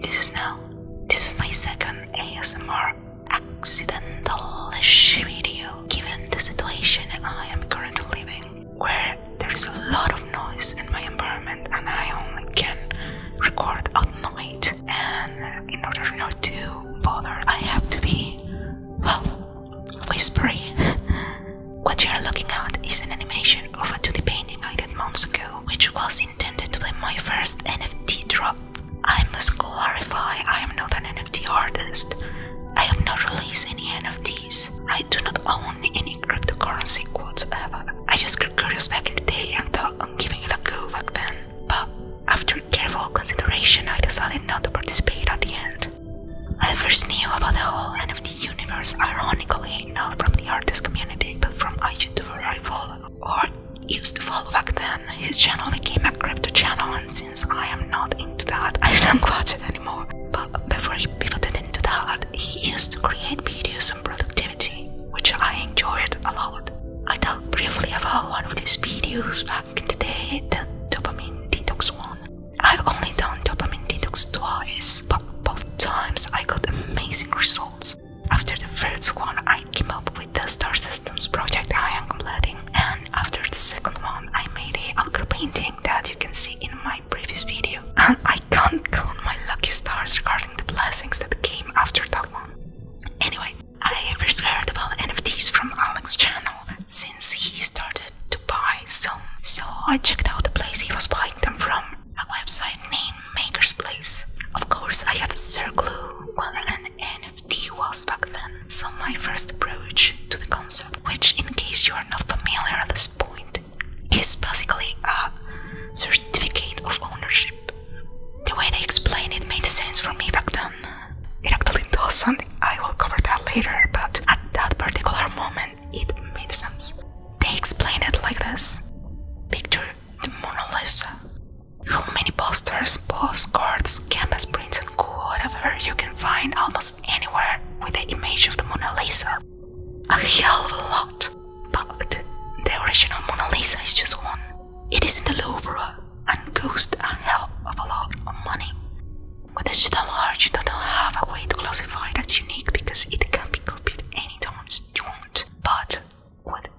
this is my second ASMR accidental-ish video, given the situation I am currently living, where there is a lot of noise in my environment and I only can record at night, and in order not to bother I have to be, well, whispery. What you are looking at is an animation of a 2D painting I did months ago, which was intended to be my first NFT drop. I must clarify, I am not an NFT artist. I have not released any NFTs. I do not own any cryptocurrency whatsoever. I just got curious back in the day and thought on giving it a go back then. But after careful consideration, I decided not to participate at the end. I first knew about the whole NFT universe, ironically, not from the artist community, but from a YouTuber I follow, or used to follow back then. His channel became a crypto channel, and since I am not into that, I don't watch it anymore. But before he pivoted into that, he used to create videos on productivity, which I enjoyed a lot. I talked briefly about one of these videos back in the day, the dopamine detox one. I've only done dopamine detox twice, but both times I got amazing results. After the first one, I came up with the star systems project I am completing, and after the second one, I made a alchemy painting that you can see in my previous video. And I can't count my lucky stars regarding the blessings that came after that one. Anyway, I first heard about NFTs from Alex's channel since he started to buy some, so I checked out the place he was buying them from, a website named Maker's Place. Of course, I had zero clue what an NFT was back then, so my first approach to the concept, which in case you are not familiar at this point, is basically a certificate of ownership. The way they explained it made sense for me back then. It actually doesn't, I will cover that later, but at that particular moment it made sense. They explained it like this. Picture the Mona Lisa. How many posters, postcards, canvas prints and whatever you can find almost anywhere with the image of the Mona Lisa? A hell of a lot. But the original Mona Lisa is just one. It is in the Louvre and costs a hell of a lot of money. With digital art, you don't have a way to classify it as unique because it can be copied anytime you want. But with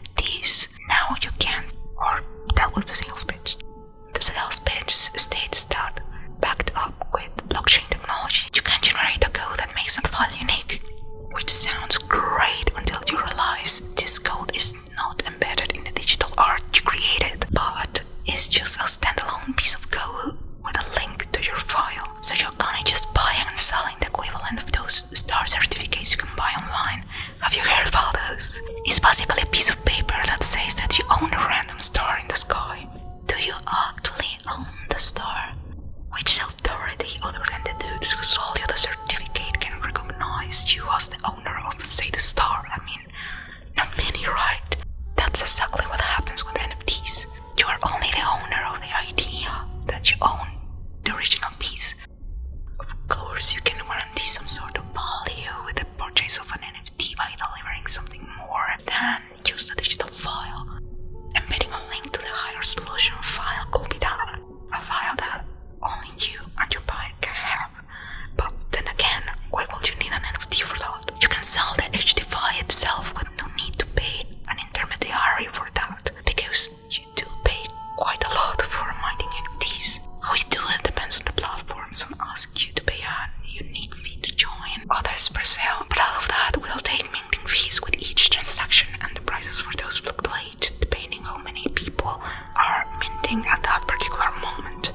NFTs, now you can, or that was the sales pitch. The sales pitch states that, backed up with blockchain technology, you can generate a code that makes that file unique. Which sounds great until you realize this code is not embedded in the digital art you created, but is just a standalone piece of code with a link to your file. So you're gonna just buying and selling the equivalent of those star certificates you can buy online. Have you heard about those? It's basically a piece of paper that says that you own a random star in the sky. Do you actually own the star? Which authority other than the dudes who sold you the certificate can recognize you as the owner of, say, the star? I mean, not many, right? That's exactly what happens with NFTs. You are only the owner of the idea that you own the original piece. Of course, you can guarantee some sort of value with the purchase of an NFT by delivering something more than just a digital file. Embedding a link to the higher resolution file could be that, a file that only you and your buyer can have. But then again, why would you need an NFT for that? You can sell the HD file itself with no need to pay an intermediary for that, because you do pay quite a lot for mining NFTs. How you do it depends on the platform. Some ask you to pay a unique fee to join, others per sale, but all of that will take minting fees with each transaction, and the prices for those fluctuate depending how many people are minting at that particular moment.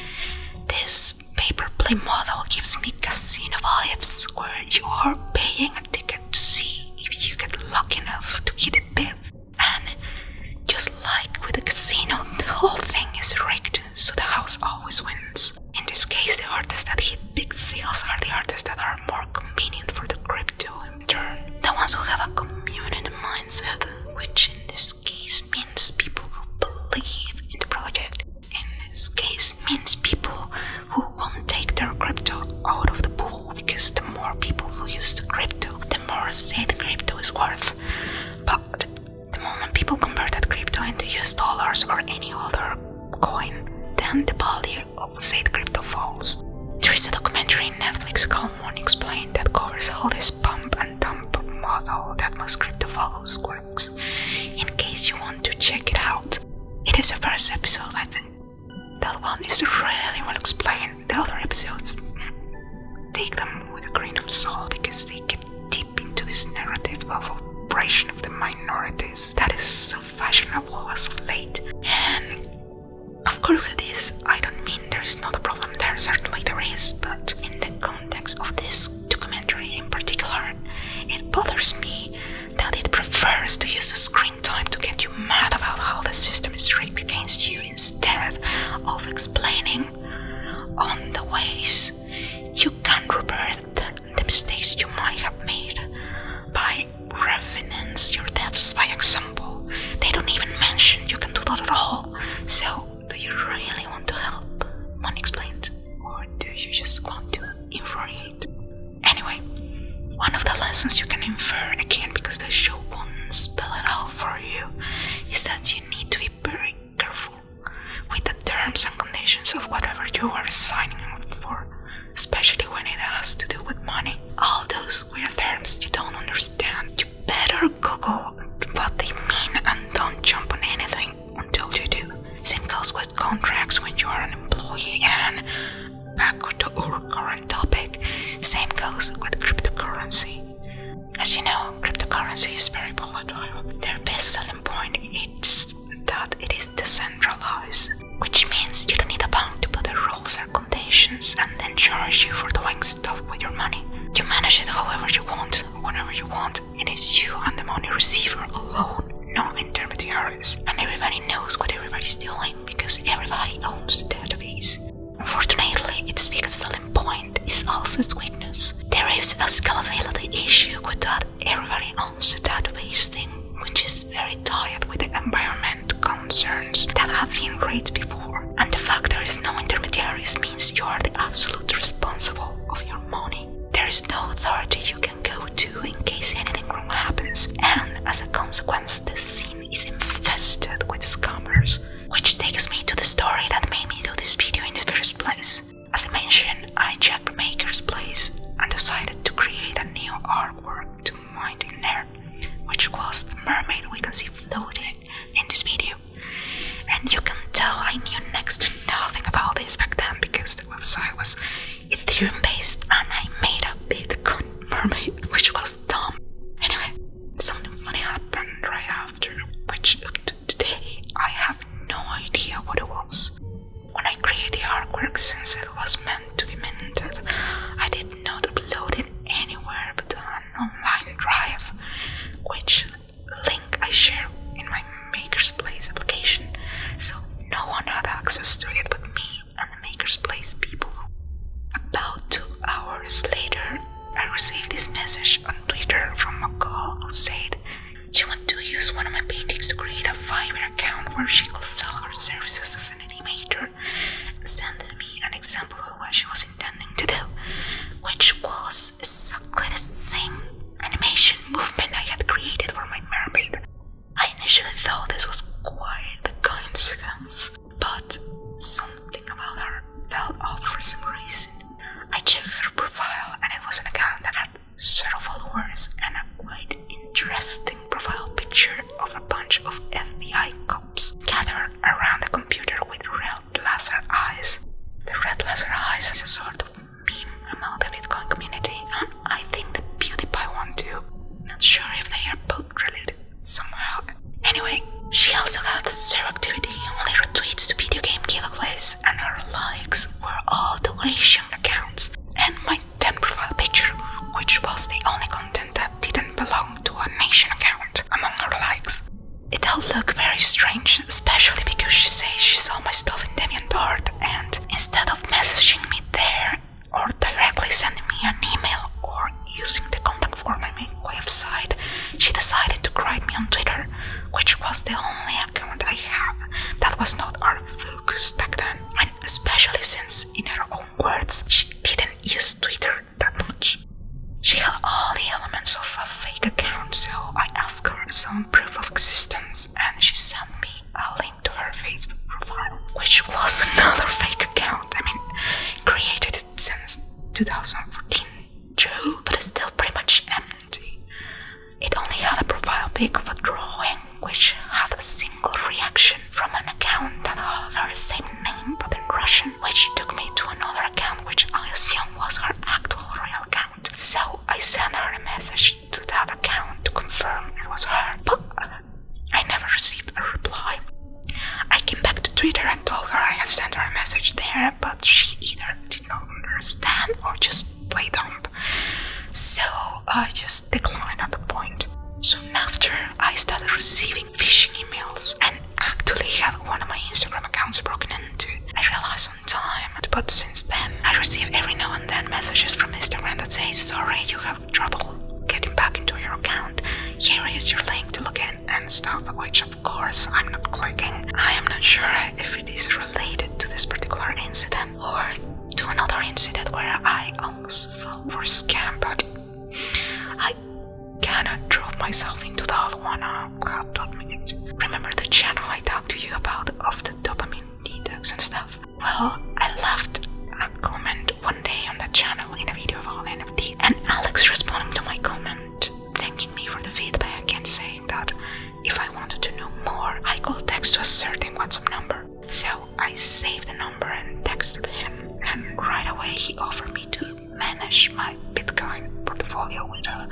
This pay-per-play model gives me casino vibes, where you are paying a ticket to see if you get lucky enough to hit a bid. And just like with a casino, the whole thing is rigged, so the house always wins. In this case, the artists that hit big sales are the artists that are more convenient for the crypto in turn. The ones who have a community mindset, which in this case means people who believe in the project. In this case means people who won't take their crypto out of the pool, because the more people who use the crypto, the more say the crypto is worth. But the moment people convert that crypto into US dollars or any other coin, then the value of said crypto falls. There is a documentary is how this pump and dump model that most crypto follows works, in case you want to check it out. It is the first episode, I think. That one is really well explained. The other episodes, take them with a grain of salt because they get deep into this narrative of oppression of the minorities that is so fashionable as of late. And of course it is. I don't mean there is not a problem there, certainly there is, but in the context of this documentary in particular, it bothers me that it prefers to use the screen time to get you mad about how the system is rigged against you instead of explaining on the ways you can revert the mistakes you might have made by refinance your debts, by example. They don't even mention you can do that at all. So, do you really want to help when explained, or do you just want to infuriate? Anyway, one of the lessons you can infer, again because the show won't spell it out for you, is that you need to be very careful with the terms and conditions of whatever you are signing up for, especially when it has to do with money. All those weird terms you don't understand, you better Google what they mean and don't jump on anything until you do. Same goes with contracts when you are an employee, and back to our current topic, same goes with cryptocurrency. As you know, cryptocurrency is very volatile. Their best selling point is that it is decentralized, which means you don't need a bank to put the rules and conditions and then charge you for doing stuff with your money. You manage it however you want, whenever you want. It is you and the money receiver alone, no intermediaries. And everybody knows what everybody's doing because everybody owns the database. Unfortunately, its biggest selling point is also its weakness. There is a scalability issue with that everybody owns the database thing, which is very tied with the environment concerns that have been raised before. And the fact there is no intermediaries means you are the absolute responsible of your money. There is no authority you can go to in case anything wrong happens, and as a consequence, the scene is infested with scammers. Which takes me to the story that made me do this video in the first place. As I mentioned, I checked Maker's Place and decided to create a new artwork to mine in there, which was the mermaid we can see floating in this video. And you can tell I knew next to nothing about this back then because the website was Ethereum based and I made a Bitcoin mermaid, which was dumb. Anyway, something funny happened right after, which up to today I have no idea what it was. When I created the artwork, since it was meant to be minted, I did not upload it anywhere but to an online drive, which link I share in my Maker's Place application, so no one had access to it but me and the Maker's Place people. About 2 hours later, I received this message on Twitter from a girl who said she wanted to use one of my paintings to create a Fiverr account where she could sell her services as an animator, and sent me an example of what she was intending to do, which was exactly the same animation movement I had created for my mermaid. I initially thought this was quite a coincidence, but something about her fell off for some reason. I checked her profile and it was an account that had several followers and a quite interesting profile picture of a bunch of FBI cops gathered around the computer with red laser eyes. The red laser eyes is a sort of meme among the Bitcoin community, and I think the PewDiePie one too. Not sure if they are both related somehow. Anyway, she also had zero activity, only retweets to video game giveaways, and her likes were all donation accounts. And my 10 profile picture, which was the only content that didn't belong to a nation account among her likes. It all looked very strange, especially because she says she saw my stuff in DeviantArt, and instead of messaging me there or directly sending me an email or using the contact form on my website, she decided to write me on Twitter, which was the only account I have that was not art focused back then, and especially since, in her own words, she didn't use Twitter that much. She had all the elements of a fake account, so I asked her some proof of existence, and she sent me a link to her Facebook profile, which was another fake account. I mean, created it since 2014. True, but it's still pic of a drawing which had a single reaction from an account that had her same name but in Russian, which took me to another account which I assume was her actual real account. So I sent her a message to that account to confirm it was her, but I never received a reply. I came back to Twitter and told her I had sent her a message there, but she either did not understand or just played dumb. So I just declined at the point. Soon after, I started receiving phishing emails and actually had one of my Instagram accounts broken into. I realized on time, but since then, I receive every now and then messages from Instagram that say, sorry, you have trouble getting back into your account. Here is your link to log in and stuff, which of course I'm not clicking. I am not sure if it is related to this particular incident or to another incident where I almost fell for a scam, but I cannot drop myself into that one. I have to admit it. Remember the channel I talked to you about of the dopamine detox and stuff? Well, I left a comment one day on that channel in a video about NFT, and Alex responding to my comment, thanking me for the feedback and saying that if I wanted to know more, I could text to a certain WhatsApp number. So I saved the number and texted him, and right away he offered me to manage my Bitcoin portfolio with a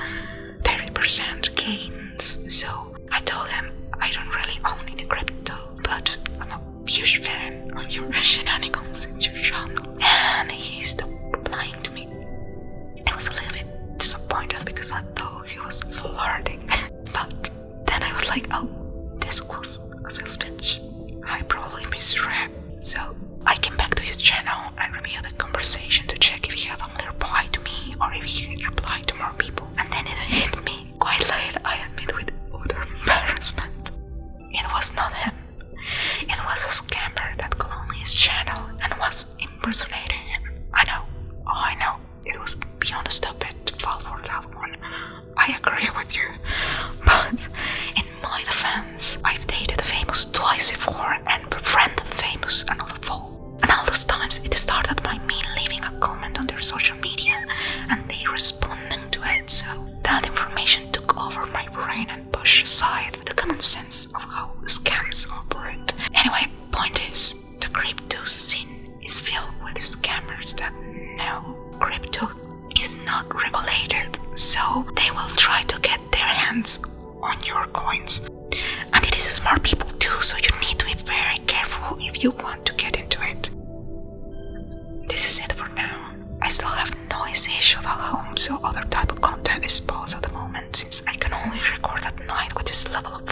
30% gains. So I told him I don't really own any crypto, but I'm a huge fan of your shenanigans in your channel. And he stopped replying to me. I was a little bit disappointed because I thought he was flirting. But then I was like, oh, this was a sales pitch. I probably misread. So I came back to his channel and reviewed the conversation to check if he had only replied to me or if he had replied to more people. And then it hit me quite late, I admit, with utter embarrassment. It was not him. It was a scammer that cloned his channel and was impersonating him. I know, it was beyond stupid to fall for that one. I agree with you. But in my defense, I've dated the famous twice before and befriended the famous another 4. And all those times it started by me leaving a comment on their social media and they responding to it. So that information took over my brain and pushed aside the common sense of how scams operate. Anyway, point is, the crypto scene is filled with scammers that know crypto is not regulated, so they will try to get their hands on your coins. And it is smart people too, so you need to be very careful if you want to get into it. This is it for now. I still have noise issues at home, so other type of content is paused at the moment since I can only record at night with this level of